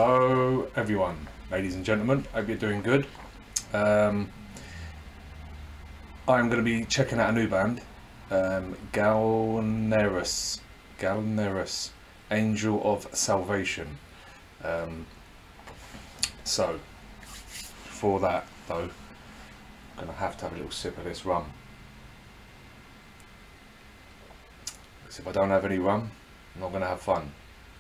Hello everyone, ladies and gentlemen, hope you're doing good. I'm going to be checking out a new band, Galnerus, Angel of Salvation. So, for that though, I'm going to have a little sip of this rum. Because if I don't have any rum, I'm not going to have fun.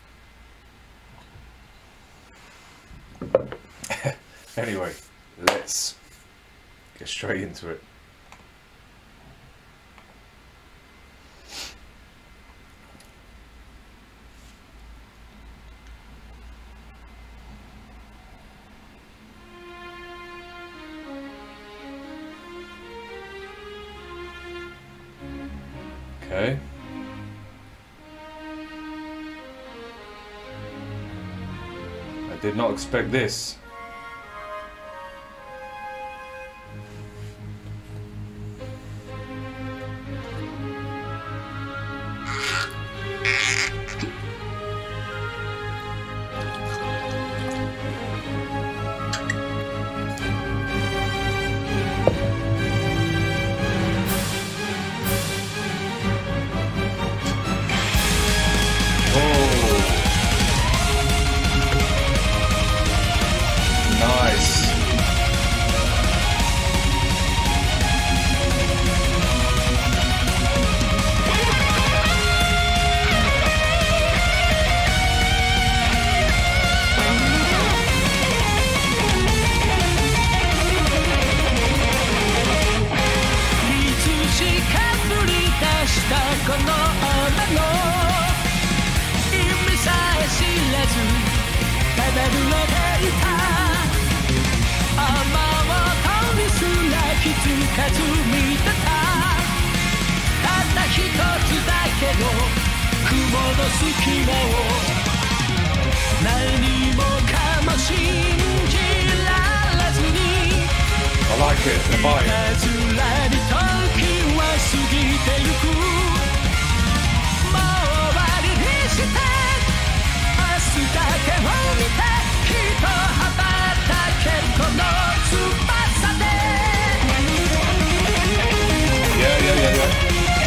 Anyway, let's get straight into it. Okay. I did not expect this. I like it, the vibe. Yeah.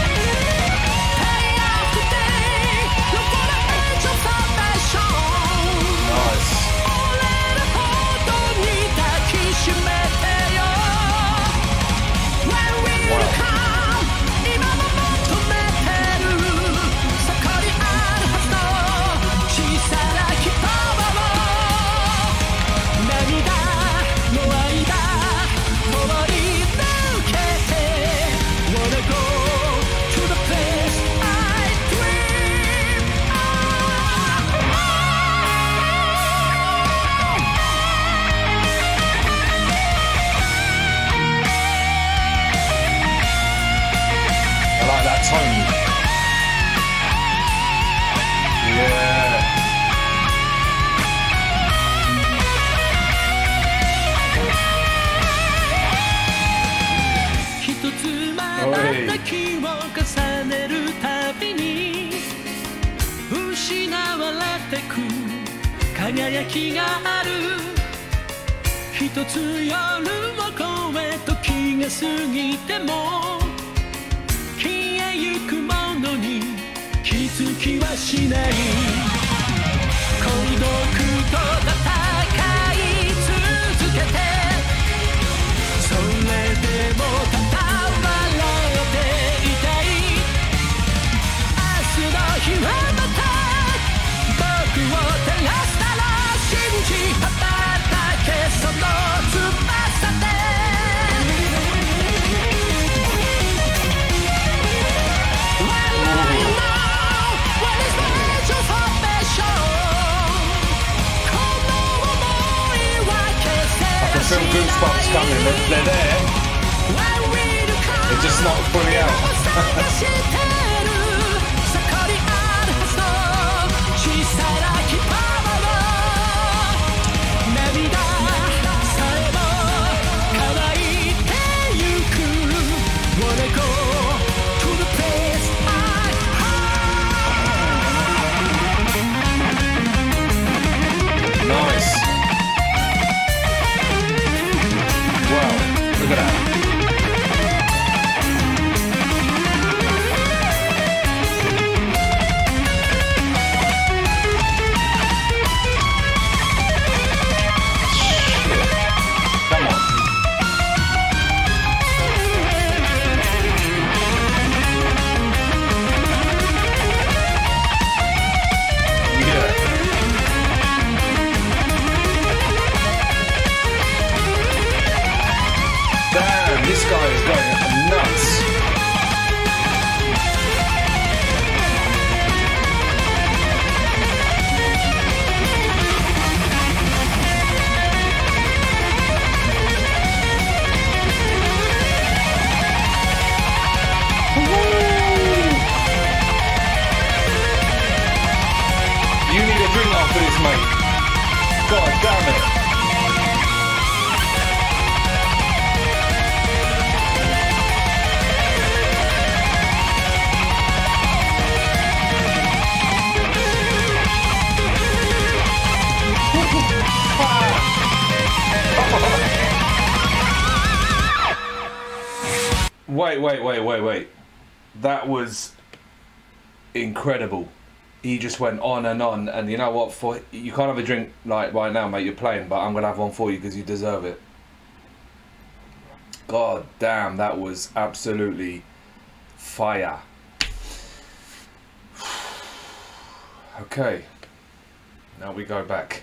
輝きがある一つ夜を越え時が過ぎても消えゆくものに気づきはしない孤独と戦い続けてそれでも戦えていたい明日の日はまた僕を照らす信じ羽ばたけその翼で Well, you know what is major for passion この想いは消せやしない I can feel goosebumps coming, they're there. They're just not fully out. そこにあるはずの小さな希望 Nice. for this, mate. God damn it. Wait. That was incredible. He just went on, and you know what? For you can't have a drink like right now, mate. You're playing, but I'm gonna have one for you because you deserve it. God damn, that was absolutely fire. Okay, now we go back.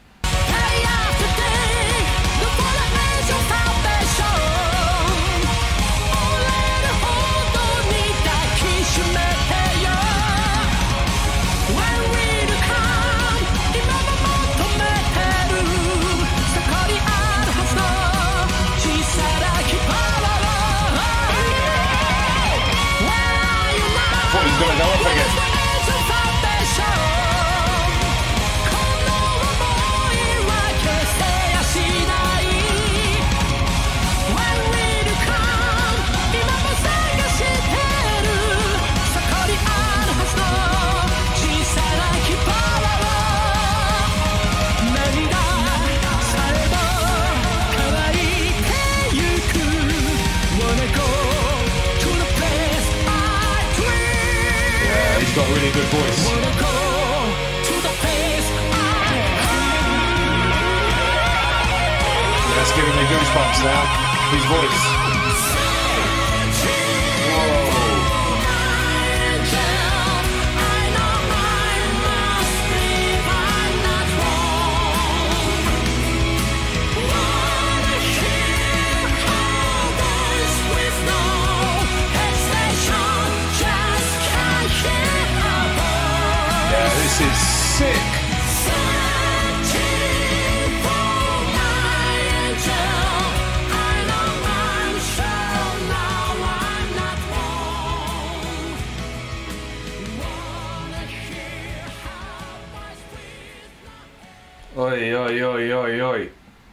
He's gonna go up again. He's got a really good voice. That's giving me goosebumps now. His voice. Whoa. This is sick. Oi, oi, oi, oi, oi.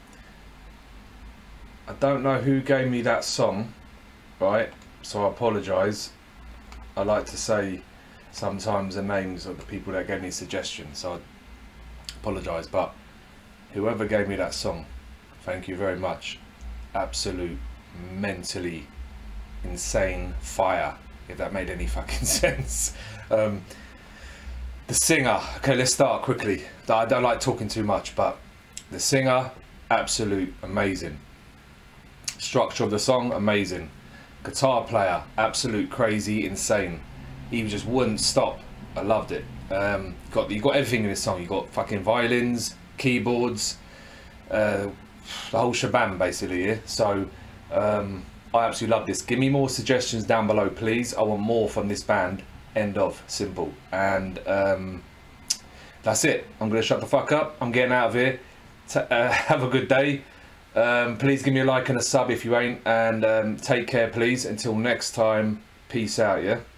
I don't know who gave me that song, right? So I apologise. I like to say sometimes the names of the people that gave me suggestions, so I apologise, but whoever gave me that song, thank you very much. Absolute mentally insane fire, if that made any fucking sense. The singer, okay, let's start quickly. I don't like talking too much, but the singer, absolute amazing. Structure of the song, amazing. Guitar player, absolute crazy, insane. He just wouldn't stop. I loved it. You got everything in this song. You got fucking violins, keyboards, the whole shabam basically. Yeah. So I absolutely love this. Give me more suggestions down below, please. I want more from this band. End of. Simple. And that's it. I'm gonna shut the fuck up. I'm getting out of here. Have a good day. Please give me a like and a sub if you ain't, and take care, please. Until next time. Peace out. Yeah.